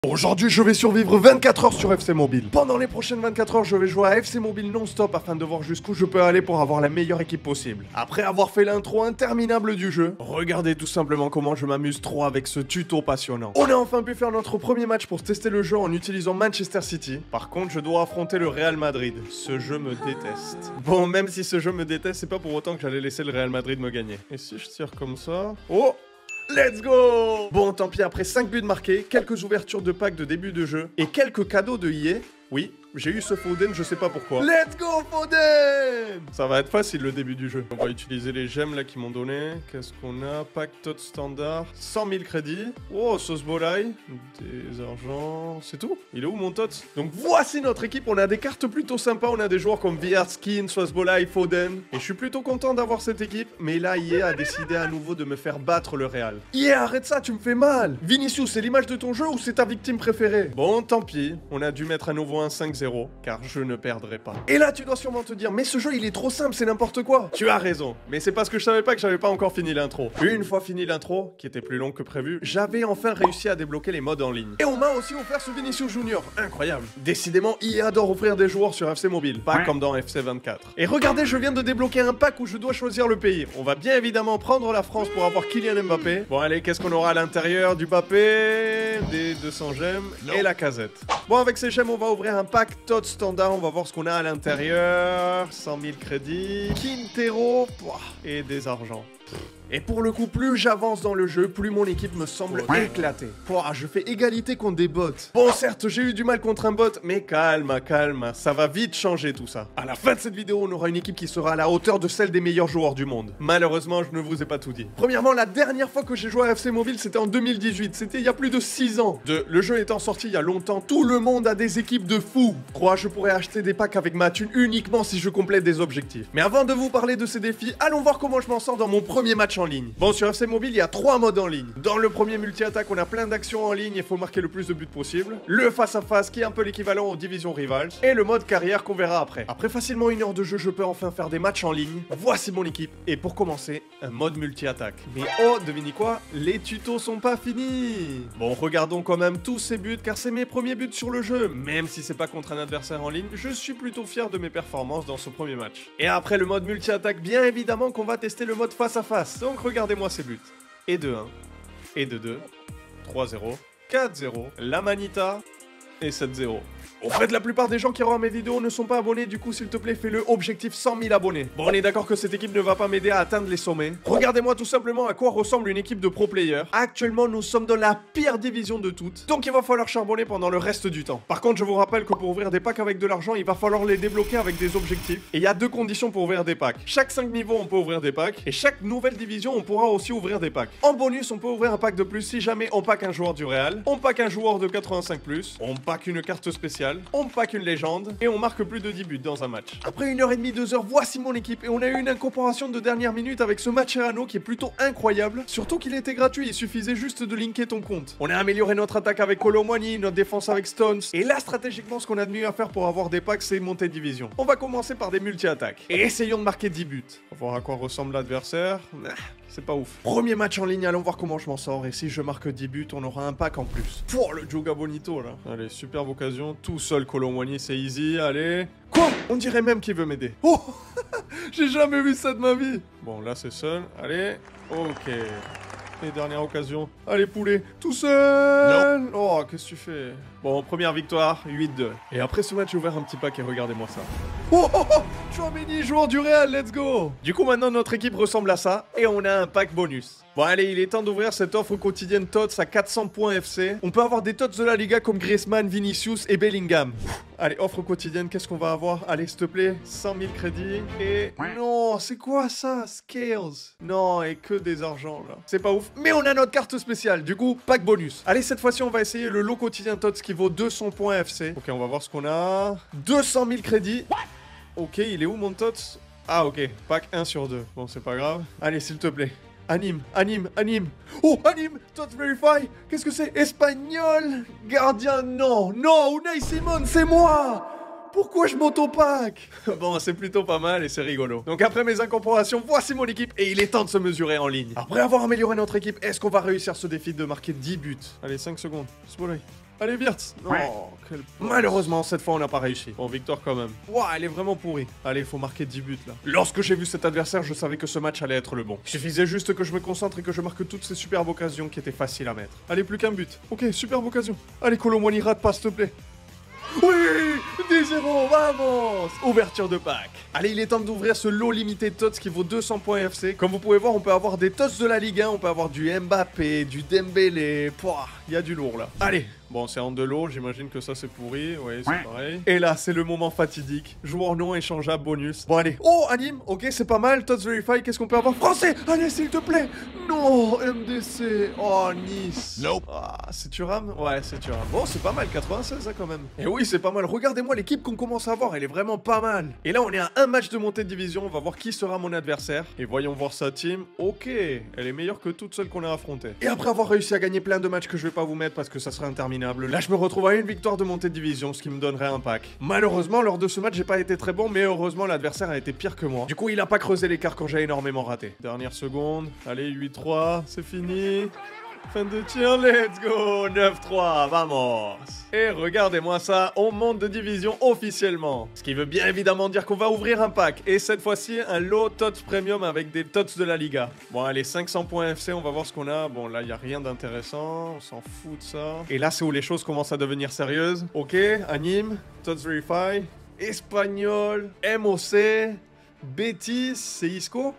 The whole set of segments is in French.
Aujourd'hui, je vais survivre 24 heures sur FC Mobile. Pendant les prochaines 24 heures, je vais jouer à FC Mobile non-stop afin de voir jusqu'où je peux aller pour avoir la meilleure équipe possible. Après avoir fait l'intro interminable du jeu, regardez tout simplement comment je m'amuse trop avec ce tuto passionnant. On a enfin pu faire notre premier match pour tester le jeu en utilisant Manchester City. Par contre, je dois affronter le Real Madrid. Ce jeu me déteste. Bon, même si ce jeu me déteste, c'est pas pour autant que j'allais laisser le Real Madrid me gagner. Et si je tire comme ça... Oh! Let's go! Bon, tant pis, après 5 buts marqués, quelques ouvertures de packs de début de jeu et quelques cadeaux de EA. Oui, j'ai eu ce Foden, je sais pas pourquoi. Let's go Foden! Ça va être facile le début du jeu. On va utiliser les gemmes là qui m'ont donné. Qu'est-ce qu'on a? Pack tot standard. 100 000 crédits. Oh, sauce volaille. Des argents. C'est tout? Il est où mon tot? Donc voici notre équipe. On a des cartes plutôt sympas. On a des joueurs comme Skin, sauce volaille, Foden. Et je suis plutôt content d'avoir cette équipe. Mais là, EA a décidé à nouveau de me faire battre le Real. EA, arrête ça, tu me fais mal! Vinicius, c'est l'image de ton jeu ou c'est ta victime préférée? Bon, tant pis. On a dû mettre à nouveau un 5-0, car je ne perdrai pas. Et là, tu dois sûrement te dire, mais ce jeu, il est trop simple, c'est n'importe quoi. Tu as raison, mais c'est parce que je savais pas que j'avais pas encore fini l'intro. Une fois fini l'intro, qui était plus longue que prévu, j'avais enfin réussi à débloquer les modes en ligne. Et on m'a aussi offert ce Vinicius Junior, incroyable. Décidément, EA adore offrir des joueurs sur FC Mobile, pas comme dans FC 24. Et regardez, je viens de débloquer un pack où je dois choisir le pays. On va bien évidemment prendre la France pour avoir Kylian Mbappé. Bon allez, qu'est-ce qu'on aura à l'intérieur du Mbappé? Des 200 gemmes et la casette. Bon, avec ces gemmes, on va ouvrir un pack tot standard, on va voir ce qu'on a à l'intérieur. 100 000 crédits, Quintero et des argents. Et pour le coup, plus j'avance dans le jeu, plus mon équipe me semble éclatée. Je fais égalité contre des bots. Bon, certes, j'ai eu du mal contre un bot, mais calme, ça va vite changer tout ça. À la fin de cette vidéo, on aura une équipe qui sera à la hauteur de celle des meilleurs joueurs du monde. Malheureusement, je ne vous ai pas tout dit. Premièrement, la dernière fois que j'ai joué à FC Mobile, c'était en 2018. C'était il y a plus de 6 ans. Le jeu étant sorti il y a longtemps, tout le monde a des équipes de fous. Je pourrais acheter des packs avec ma thune uniquement si je complète des objectifs. Mais avant de vous parler de ces défis, allons voir comment je m'en sors dans mon premier match en ligne. Bon, sur FC Mobile, il y a 3 modes en ligne. Dans le premier multi-attaque, on a plein d'actions en ligne et il faut marquer le plus de buts possible. Le face-à-face, qui est un peu l'équivalent aux divisions rivales. Et le mode carrière qu'on verra après. Après facilement 1 heure de jeu, je peux enfin faire des matchs en ligne. Voici mon équipe. Et pour commencer, un mode multi-attaque. Mais oh, devinez quoi? Les tutos sont pas finis. Bon, regardons quand même tous ces buts, car c'est mes premiers buts sur le jeu. Même si c'est pas contre un adversaire en ligne, je suis plutôt fier de mes performances dans ce premier match. Et après le mode multi-attaque, bien évidemment qu'on va tester le mode face-à-face. Donc regardez-moi ces buts. Et 2-1. Et 2-2. 3-0. 4-0. La Manita. Et 7-0. En fait, la plupart des gens qui regardent mes vidéos ne sont pas abonnés, du coup, s'il te plaît, fais-le. Objectif 100 000 abonnés. Bon, on est d'accord que cette équipe ne va pas m'aider à atteindre les sommets. Regardez-moi tout simplement à quoi ressemble une équipe de pro players. Actuellement, nous sommes dans la pire division de toutes. Donc, il va falloir charbonner pendant le reste du temps. Par contre, je vous rappelle que pour ouvrir des packs avec de l'argent, il va falloir les débloquer avec des objectifs. Et il y a 2 conditions pour ouvrir des packs. Chaque 5 niveaux, on peut ouvrir des packs. Et chaque nouvelle division, on pourra aussi ouvrir des packs. En bonus, on peut ouvrir un pack de plus si jamais on pack un joueur du Real. On pack un joueur de 85+. On pack une carte spéciale. On pack une légende et on marque plus de 10 buts dans un match. Après 1h30, 2 heures, voici mon équipe et on a eu une incorporation de dernière minute avec ce Mascherano qui est plutôt incroyable. Surtout qu'il était gratuit, il suffisait juste de linker ton compte. On a amélioré notre attaque avec Kolo Muani, notre défense avec Stones. Et là, stratégiquement, ce qu'on a de mieux à faire pour avoir des packs, c'est monter division. On va commencer par des multi-attaques. Et essayons de marquer 10 buts. On va voir à quoi ressemble l'adversaire. C'est pas ouf. Premier match en ligne, allons voir comment je m'en sors. Et si je marque 10 buts, on aura un pack en plus. Pour le Joga Bonito là. Allez, superbe occasion. Tout seul, Kolo Muani, c'est easy. Allez. Quoi? On dirait même qu'il veut m'aider. Oh j'ai jamais vu ça de ma vie. Bon, là c'est seul. Allez. Ok. Et dernière occasion. Allez, poulet. Tout seul. Oh, qu'est-ce que tu fais? Bon, première victoire, 8-2. Et après ce match, j'ai ouvert un petit pack et regardez-moi ça. Oh, oh, oh, Tchouaméni, joueur du Real, let's go. Du coup, maintenant, notre équipe ressemble à ça. Et on a un pack bonus. Bon, allez, il est temps d'ouvrir cette offre quotidienne TOTS à 400 points FC. On peut avoir des TOTS de la Liga comme Griezmann, Vinicius et Bellingham. Allez, offre quotidienne, qu'est-ce qu'on va avoir? Allez, s'il te plaît, 100 000 crédits. Et... non, c'est quoi ça? Scales. Non, et que des argents, là. C'est pas ouf. Mais on a notre carte spéciale, du coup, pack bonus. Allez, cette fois-ci, on va essayer le lot quotidien TOTS qui vaut 200 points FC. Ok, on va voir ce qu'on a. 200 000 crédits. Ok, il est où mon TOTS? Ah, ok, pack 1 sur 2. Bon, c'est pas grave. Allez, s'il te plaît. Anime. Oh, anime. TOTS Verify. Qu'est-ce que c'est? Espagnol. Gardien, non. Non, Unai Simon, c'est moi. Pourquoi je m'auto-pack? Bon, c'est plutôt pas mal et c'est rigolo. Donc après mes incorporations, voici mon équipe et il est temps de se mesurer en ligne. Après avoir amélioré notre équipe, est-ce qu'on va réussir ce défi de marquer 10 buts? Allez, 5 secondes. Smolay. Allez, Wirtz. Non, malheureusement, cette fois, on n'a pas réussi. Bon, victoire quand même. Ouah, elle est vraiment pourrie. Allez, il faut marquer 10 buts, là. Lorsque j'ai vu cet adversaire, je savais que ce match allait être le bon. Il suffisait juste que je me concentre et que je marque toutes ces superbes occasions qui étaient faciles à mettre. Allez, plus qu'un but. Ok, superbe occasion. Allez, Colomwani, rate pas, s'il te plaît. Oui, 10-0, vamos. Ouverture de pack. Allez, il est temps d'ouvrir ce lot limité TOTS qui vaut 200 points FC. Comme vous pouvez voir, on peut avoir des TOTS de la Ligue 1, on peut avoir du Mbappé, du Dembélé. Pouah, il y a du lourd là. Allez, bon, c'est en de l'eau, j'imagine que ça c'est pourri. Oui, c'est pareil. Et là, c'est le moment fatidique. Joueur non échangeable, bonus. Bon, allez. Oh, anime. Ok, c'est pas mal. TOTS Verify, qu'est-ce qu'on peut avoir? Français. Allez, s'il te plaît. Non, MDC. Oh, Nice. Nope. Ah, c'est Thuram? Ouais, c'est Thuram. Bon, c'est pas mal, 96 hein, quand même. Et oui, c'est pas mal. Regardez-moi l'équipe qu'on commence à avoir, elle est vraiment pas mal. Et là, on est à un match de montée de division. On va voir qui sera mon adversaire. Et voyons voir sa team. Ok, elle est meilleure que toutes celles qu'on a affrontées. Et après avoir réussi à gagner plein de matchs que je vais pas vous mettre parce que ça serait interminable, là, je me retrouve à une victoire de montée de division, ce qui me donnerait un pack. Malheureusement, lors de ce match, j'ai pas été très bon, mais heureusement, l'adversaire a été pire que moi. Du coup, il a pas creusé l'écart quand j'ai énormément raté. Dernière seconde. Allez, 8-3, c'est fini. Fin de tir, let's go. 9-3, vamos. Et regardez-moi ça, on monte de division officiellement. Ce qui veut bien évidemment dire qu'on va ouvrir un pack. Et cette fois-ci, un lot TOTS Premium avec des TOTS de la Liga. Bon, allez, 500 points FC, on va voir ce qu'on a. Bon, là, il n'y a rien d'intéressant, on s'en fout de ça. Et là, c'est où les choses commencent à devenir sérieuses. Ok, anime, TOTS Verify, Espagnol, MOC, Betis, c'est Isco.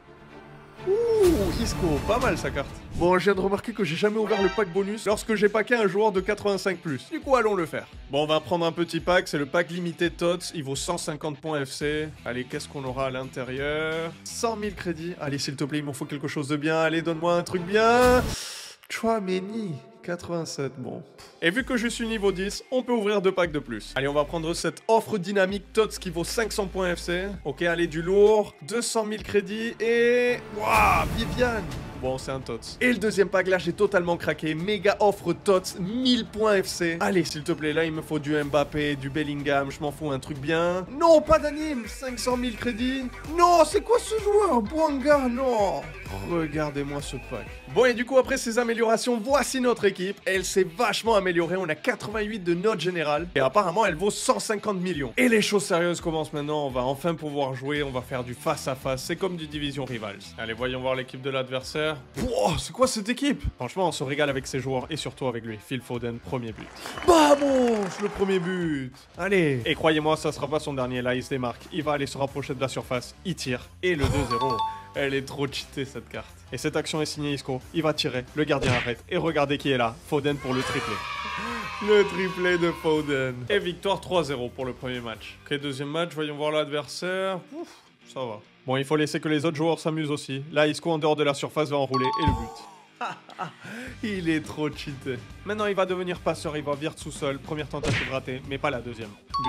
Ouh, Isco, pas mal sa carte. Bon, je viens de remarquer que j'ai jamais ouvert le pack bonus lorsque j'ai packé un joueur de 85+. Du coup, allons le faire. Bon, on va prendre un petit pack, c'est le pack limité TOTS, il vaut 150 points FC. Allez, qu'est-ce qu'on aura à l'intérieur? 100 000 crédits. Allez, s'il te plaît, il m'en faut quelque chose de bien. Allez, donne-moi un truc bien. Chouameni, 87, bon. Et vu que je suis niveau 10, on peut ouvrir 2 packs de plus. Allez, on va prendre cette offre dynamique TOTS qui vaut 500 points FC. Ok, allez, du lourd, 200 000 crédits et... Waouh, Viviane. Bon, c'est un TOTS. Et le deuxième pack, là, j'ai totalement craqué. Méga offre TOTS, 1000 points FC. Allez, s'il te plaît, là, il me faut du Mbappé, du Bellingham, je m'en fous, un truc bien. Non, pas d'anime, 500 000 crédits. Non, c'est quoi ce joueur? Bouanga, non. Regardez-moi ce pack. Bon, et du coup, après ces améliorations, voici notre équipe. Elle s'est vachement améliorée. On a 88 de note générale. Et apparemment, elle vaut 150 millions. Et les choses sérieuses commencent maintenant. On va enfin pouvoir jouer. On va faire du face-à-face. C'est comme du Division Rivals. Allez, voyons voir l'équipe de l'adversaire. Wow, c'est quoi cette équipe? Franchement, on se régale avec ses joueurs et surtout avec lui. Phil Foden, premier but. Vamos, le premier but. Allez. Et croyez-moi, ça sera pas son dernier. Là, il se démarque. Il va aller se rapprocher de la surface. Il tire. Et le 2-0. Elle est trop cheatée cette carte. Et cette action est signée Isco. Il va tirer. Le gardien arrête. Et regardez qui est là. Foden pour le triplé. Le triplé de Foden. Et victoire 3-0 pour le premier match. Ok, deuxième match. Voyons voir l'adversaire. Ouf, ça va. Bon, il faut laisser que les autres joueurs s'amusent aussi. Là, Isco en dehors de la surface va enrouler. Et le but. Il est trop cheaté. Maintenant, il va devenir passeur. Il va virer tout seul. Première tentative ratée. Mais pas la deuxième.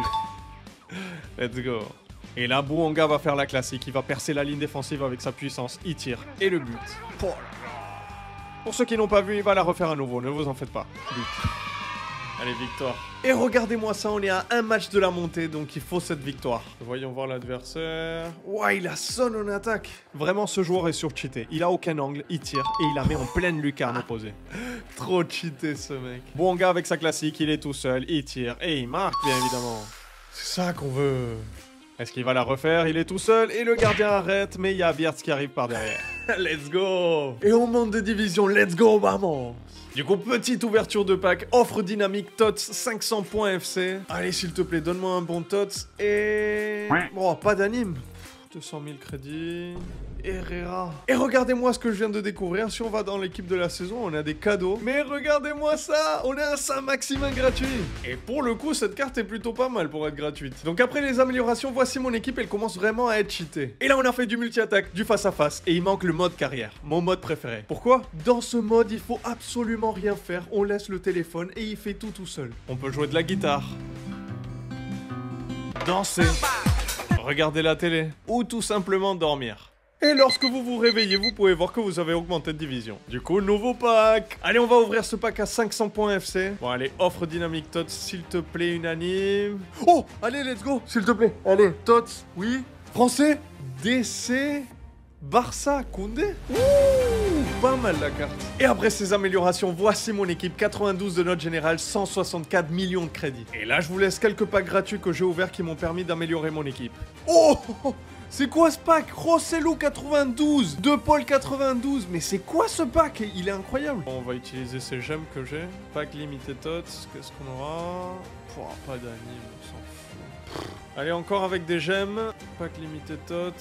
But. Let's go. Et là, Bouanga va faire la classique. Il va percer la ligne défensive avec sa puissance. Il tire. Et le but. Oh là là. Pour ceux qui n'ont pas vu, il va la refaire à nouveau. Ne vous en faites pas. But. Allez, victoire. Et regardez-moi ça, on est à un match de la montée, donc il faut cette victoire. Voyons voir l'adversaire. Ouah, il a Son en attaque. Vraiment, ce joueur est surcheaté. Il a aucun angle, il tire et il la met en pleine lucarne opposée. Trop cheaté ce mec. Bouanga avec sa classique, il est tout seul, il tire et il marque bien évidemment. C'est ça qu'on veut. Est-ce qu'il va la refaire? Il est tout seul et le gardien arrête, mais il y a Wirtz qui arrive par derrière. Let's go! Et on monte de division, let's go, vamos! Du coup, petite ouverture de pack, offre dynamique TOTS, 500 points FC. Allez, s'il te plaît, donne-moi un bon TOTS et... Oh, pas d'anime. 200 000 crédits. Herrera. Et regardez-moi ce que je viens de découvrir. Si on va dans l'équipe de la saison, on a des cadeaux. Mais regardez-moi ça. On a un Saint-Maximin gratuit. Et pour le coup, cette carte est plutôt pas mal pour être gratuite. Donc après les améliorations, voici mon équipe. Elle commence vraiment à être cheatée. Et là, on a fait du multi-attaque, du face-à-face. Et il manque le mode carrière. Mon mode préféré. Pourquoi? Dans ce mode, il faut absolument rien faire. On laisse le téléphone et il fait tout seul. On peut jouer de la guitare. Danser. Regarder la télé. Ou tout simplement dormir. Et lorsque vous vous réveillez, vous pouvez voir que vous avez augmenté de division. Du coup, nouveau pack. Allez, on va ouvrir ce pack à 500 points FC. Bon, allez, offre dynamique TOTS, s'il te plaît, unanime. Oh, allez, let's go, s'il te plaît. Allez, TOTS, oui. Français, DC, Barça, Koundé. Ouh. pas mal la carte. Et après ces améliorations, voici mon équipe 92 de note générale, 164 millions de crédits. Et là, je vous laisse quelques packs gratuits que j'ai ouverts qui m'ont permis d'améliorer mon équipe. Oh! C'est quoi ce pack? Rossellou 92, De Paul 92, mais c'est quoi ce pack? Il est incroyable. Bon, on va utiliser ces gemmes que j'ai. Pack limité tots, qu'est-ce qu'on aura? Pouah, pas d'anime, on s'en fout. Allez, encore avec des gemmes. Pack limité tots.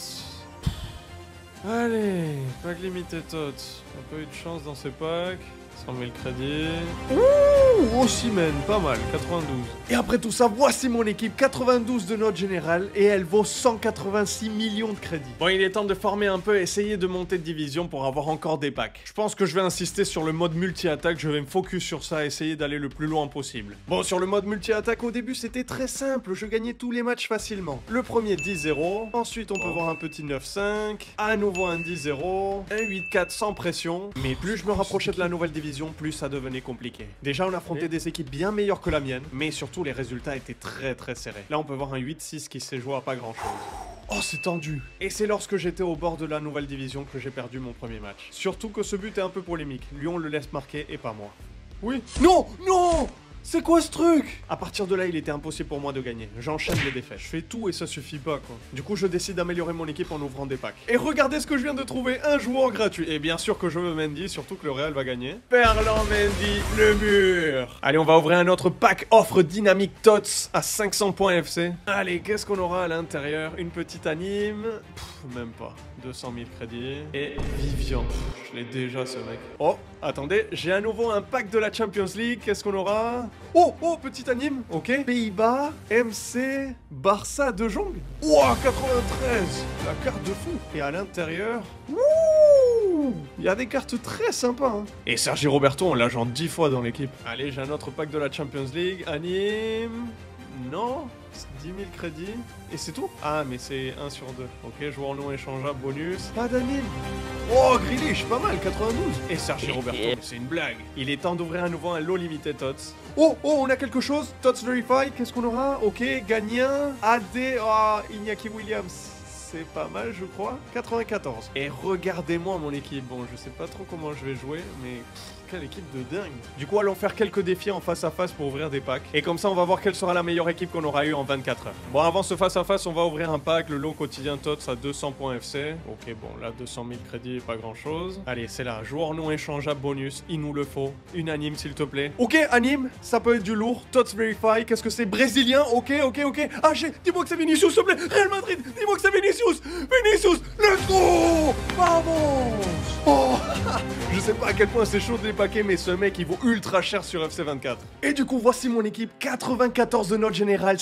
Allez, pack limité tots. Un peu eu de chance dans ces packs. 100 000 crédits. Ouh, Osimhen, pas mal, 92. Et après tout ça, voici mon équipe 92 de note générale et elle vaut 186 millions de crédits. Bon, il est temps de farmer un peu et essayer de monter de division pour avoir encore des packs. Je pense que je vais insister sur le mode multi-attaque, je vais me focus sur ça, essayer d'aller le plus loin possible. Bon, sur le mode multi-attaque, au début, c'était très simple, je gagnais tous les matchs facilement. Le premier 10-0, ensuite on peut voir un petit 9-5, à nouveau un 10-0, un 8-4 sans pression, mais plus je me rapprochais de la nouvelle division, plus ça devenait compliqué. Déjà, on affrontait des équipes bien meilleures que la mienne, mais surtout les résultats étaient très serrés. Là, on peut voir un 8-6 qui s'est joué à pas grand chose. Oh, c'est tendu. Et c'est lorsque j'étais au bord de la nouvelle division que j'ai perdu mon premier match. Surtout que ce but est un peu polémique. Lui, on le laisse marquer et pas moi. Oui. Non, non! C'est quoi ce truc? À partir de là, il était impossible pour moi de gagner. J'enchaîne les défaites. Je fais tout et ça suffit pas, quoi. Du coup, je décide d'améliorer mon équipe en ouvrant des packs. Et regardez ce que je viens de trouver, un joueur gratuit. Et bien sûr que je veux Mendy, surtout que le Real va gagner. Ferland Mendy, le mur. Allez, on va ouvrir un autre pack offre dynamique Tots à 500 points FC. Allez, qu'est-ce qu'on aura à l'intérieur? Une petite anime. Même pas. 200 000 crédits. Et Vivian. Je l'ai déjà, ce mec. Oh, attendez, j'ai à nouveau un pack de la Champions League. Qu'est-ce qu'on aura? Oh, petit anime. Ok. Pays-Bas, MC, Barça de Jong. Ouah, 93. La carte de fou. Et à l'intérieur... Wouh! Il y a des cartes très sympas. Hein. Et Sergi Roberto, on l'a genre 10 fois dans l'équipe. Allez, j'ai un autre pack de la Champions League. Anime... Non, 10 000 crédits. Et c'est tout? Ah, mais c'est 1 sur 2. Ok, joueur non échangeable, bonus. Pas d'anime. Oh, Grealish, pas mal, 92. Et Sergi Roberto, c'est une blague. Il est temps d'ouvrir à nouveau un lot limité Tots. Oh, on a quelque chose. Tots Verify, qu'est-ce qu'on aura? Ok, gagnant. AD, Iñaki Williams. C'est pas mal, je crois. 94. Et regardez-moi mon équipe. Bon, je sais pas trop comment je vais jouer, mais... quelle équipe de dingue. Du coup, allons faire quelques défis en face à face pour ouvrir des packs. Et comme ça, on va voir quelle sera la meilleure équipe qu'on aura eu en 24 heures. Bon, avant ce face à face, on va ouvrir un pack, le lot quotidien Tots à 200 points FC. Ok, bon, là, 200 000 crédits, pas grand chose. Allez, c'est là. Joueur non échangeable bonus. Il nous le faut. Une anime, s'il te plaît. Ok, anime. Ça peut être du lourd. Tots Verify. Qu'est-ce que c'est? Brésilien. Ok. Ah, dis-moi que c'est Vinicius, s'il te plaît. Real Madrid. Dis-moi que c'est Vinicius. Let's go. Vamos. Oh, je sais pas à quel point c'est chaud de les paquer, mais ce mec il vaut ultra cher sur FC24. Et du coup, voici mon équipe 94 de note générale,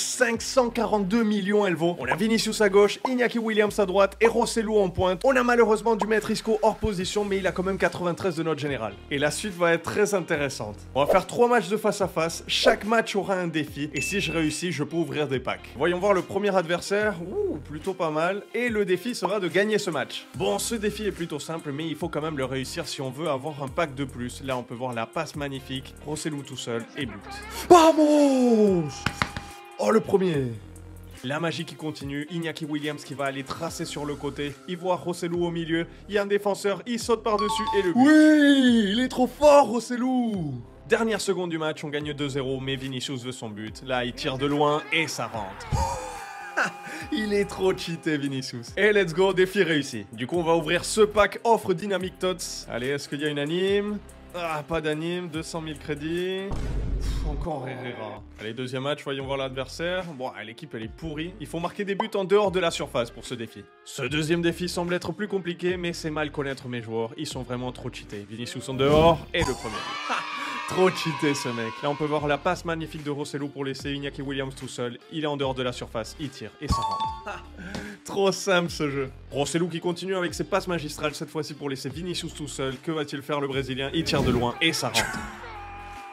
542 millions elle vaut. On a Vinicius à gauche, Iñaki Williams à droite et Rossellou en pointe. On a malheureusement dû mettre Isco hors position, mais il a quand même 93 de note générale. Et la suite va être très intéressante. On va faire 3 matchs de face à face. Chaque match aura un défi. Et si je réussis, je peux ouvrir des packs. Voyons voir le premier adversaire. Ouh, plutôt pas mal. Et le défi sera de gagner ce match. Bon, ce défi est plutôt simple, mais il faut quand même le réussir si on veut avoir un pack de plus. Là, on peut voir la passe magnifique, Rossellou tout seul et but. Vamos! Oh, le premier! La magie qui continue, Iñaki Williams qui va aller tracer sur le côté, il voit Rossellou au milieu, il y a un défenseur, il saute par-dessus et le but. Oui! Il est trop fort, Rossellou! Dernière seconde du match, on gagne 2-0, mais Vinicius veut son but. Là, il tire de loin et ça rentre. Il est trop cheaté, Vinicius. Et let's go, défi réussi. Du coup, on va ouvrir ce pack offre Dynamic Tots. Allez, est-ce qu'il y a une anime? Ah, pas d'anime, 200 000 crédits. Encore Herrera. Allez, deuxième match, voyons voir l'adversaire. Bon, l'équipe, elle est pourrie. Il faut marquer des buts en dehors de la surface pour ce défi. Ce deuxième défi semble être plus compliqué, mais c'est mal connaître mes joueurs. Ils sont vraiment trop cheatés. Vinicius en dehors et le premier but. Trop cheaté ce mec. Là on peut voir la passe magnifique de Rossellou pour laisser Iñaki Williams tout seul. Il est en dehors de la surface, il tire et ça rentre. Trop simple ce jeu. Rossellou qui continue avec ses passes magistrales cette fois-ci pour laisser Vinicius tout seul. Que va-t-il faire le Brésilien? Il tire de loin et ça rentre.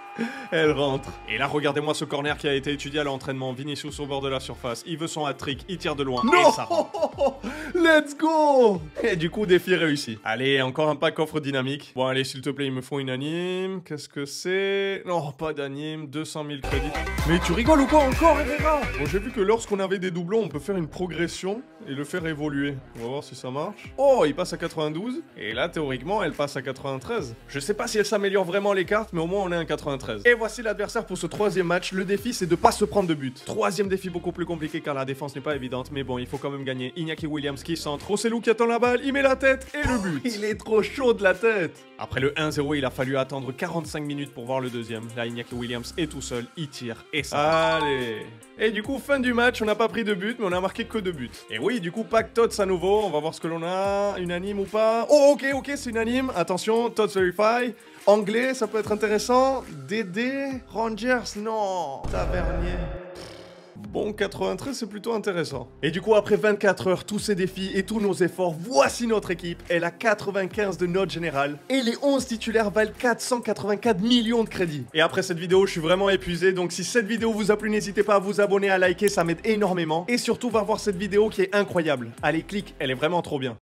Elle rentre. Et là, regardez-moi ce corner qui a été étudié à l'entraînement. Vinicius au bord de la surface. Il veut son hat-trick. Il tire de loin. Non. Et ça rentre. Let's go. Et du coup, défi réussi. Allez, encore un pack offre dynamique. Bon, allez, s'il te plaît, il me faut une anime. Qu'est-ce que c'est? Non, pas d'anime. 200 000 crédits. Mais tu rigoles ou quoi encore, Herrera? Bon, j'ai vu que lorsqu'on avait des doublons, on peut faire une progression et le faire évoluer. On va voir si ça marche. Oh, il passe à 92. Et là, théoriquement, elle passe à 93. Je sais pas si elle s'améliore vraiment les cartes, mais au moins, on est à 93. Et voici l'adversaire pour ce troisième match. Le défi, c'est de pas se prendre de but. Troisième défi beaucoup plus compliqué car la défense n'est pas évidente. Mais bon, il faut quand même gagner. Iñaki Williams qui centre. Rossellou qui attend la balle. Il met la tête et le but. Il est trop chaud de la tête. Après le 1-0, il a fallu attendre 45 minutes pour voir le deuxième. Là, Iñaki Williams est tout seul. Il tire et ça. Allez. Et du coup, fin du match, on n'a pas pris de but, mais on a marqué que 2 buts. Et oui, du coup, pack Tots à nouveau. On va voir ce que l'on a. Une anime ou pas? Oh, ok, c'est une anime. Attention, Tots Verify. Anglais, ça peut être intéressant. Dédé. Rangers, non. Tavernier. Bon, 93, c'est plutôt intéressant. Et du coup, après 24 heures, tous ces défis et tous nos efforts, voici notre équipe. Elle a 95 de note générale. Et les 11 titulaires valent 484 millions de crédits. Et après cette vidéo, je suis vraiment épuisé. Donc si cette vidéo vous a plu, n'hésitez pas à vous abonner, à liker, ça m'aide énormément. Et surtout, va voir cette vidéo qui est incroyable. Allez, clique, elle est vraiment trop bien.